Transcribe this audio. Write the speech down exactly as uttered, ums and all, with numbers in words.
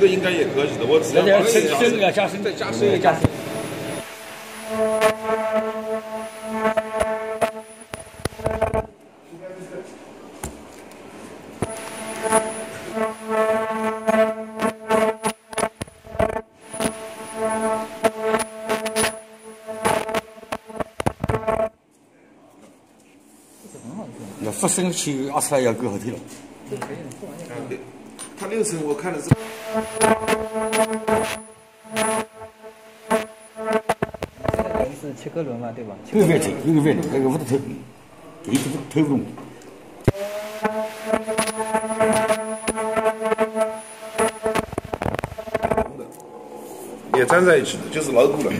个应该也可以的，我只要把深深要加深， 再加深加深。 那发生起压出来要够好听了。 对，它六层我看的是。 这个轮是切割轮嘛，对吧？ 有个外推，有个外轮，那个不得推，一直推不动。 也粘在一起的，就是牢固了。